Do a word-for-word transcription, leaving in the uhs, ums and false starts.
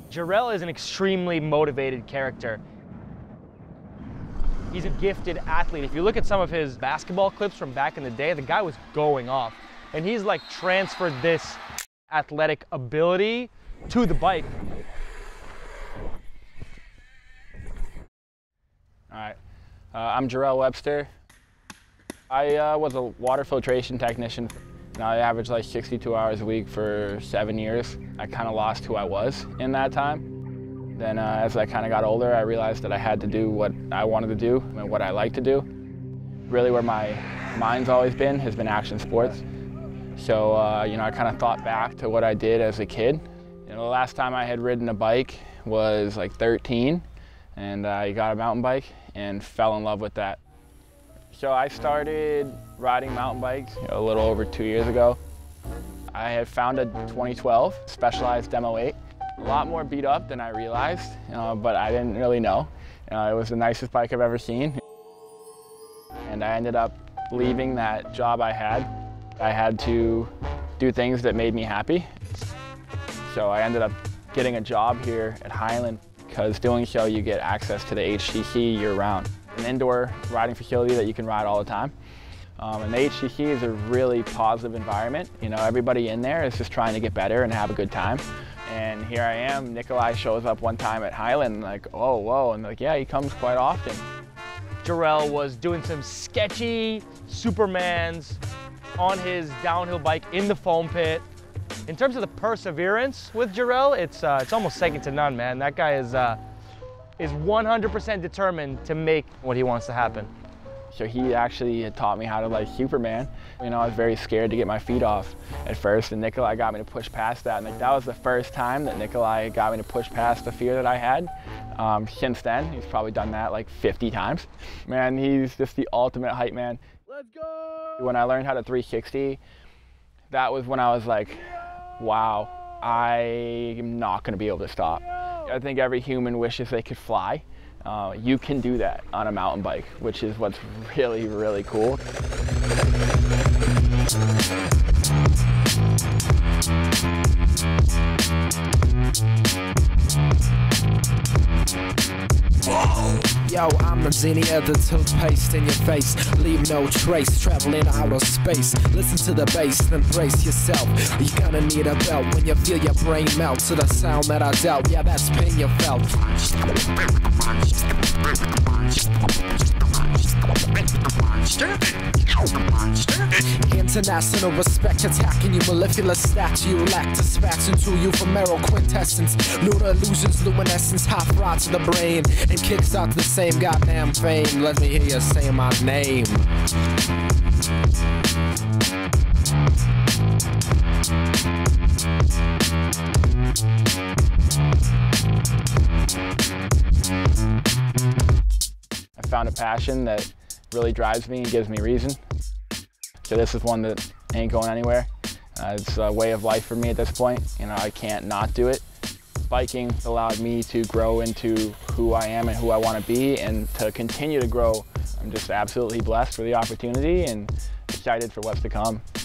Jerrell is an extremely motivated character. He's a gifted athlete. If you look at some of his basketball clips from back in the day, the guy was going off. And he's like transferred this athletic ability to the bike. All right, uh, I'm Jerrell Webster. I uh, was a water filtration technician. Now I averaged like sixty-two hours a week for seven years. I kind of lost who I was in that time. Then uh, as I kind of got older, I realized that I had to do what I wanted to do and what I like to do. Really where my mind's always been has been action sports. So, uh, you know, I kind of thought back to what I did as a kid. You know, the last time I had ridden a bike was like thirteen, and I got a mountain bike and fell in love with that. So I started riding mountain bikes you know, a little over two years ago. I had found a twenty twelve Specialized Demo eight. A lot more beat up than I realized, you know, but I didn't really know. You know, it was the nicest bike I've ever seen. And I ended up leaving that job I had. I had to do things that made me happy. So I ended up getting a job here at Highland, because doing so you get access to the H C C year-round. An indoor riding facility that you can ride all the time. Um, and the H C C is a really positive environment. You know, everybody in there is just trying to get better and have a good time. And here I am, Nikolai shows up one time at Highland, like, oh, whoa, and like, yeah, he comes quite often. Jerrell was doing some sketchy Supermans on his downhill bike in the foam pit. In terms of the perseverance with Jerrell, it's, uh, it's almost second to none, man. That guy is, uh, is one hundred percent determined to make what he wants to happen. So he actually had taught me how to like Superman. You know, I was very scared to get my feet off at first, and Nikolai got me to push past that. And like, that was the first time that Nikolai got me to push past the fear that I had. Um, since then, he's probably done that like fifty times. Man, he's just the ultimate hype man. Let's go! When I learned how to three sixty, that was when I was like, wow, I am not gonna be able to stop. I think every human wishes they could fly. Uh, you can do that on a mountain bike, which is what's really, really cool. Yo, I'm the genie of the toothpaste in your face. Leave no trace, traveling outer space. Listen to the bass, then brace yourself. You're gonna need a belt when you feel your brain melt to the sound that I dealt. Yeah, that's pain you felt. International respect attacking you, mellifluous statue. Lactospats into you from marrow quintessence. Lunar illusions, luminescence, hot rod to the brain, and kicks out the same goddamn fame. Let me hear you say my name. I found a passion that really drives me and gives me reason. So this is one that ain't going anywhere. Uh, it's a way of life for me at this point. You know, I can't not do it. Biking allowed me to grow into who I am and who I want to be, and to continue to grow. I'm just absolutely blessed for the opportunity and excited for what's to come.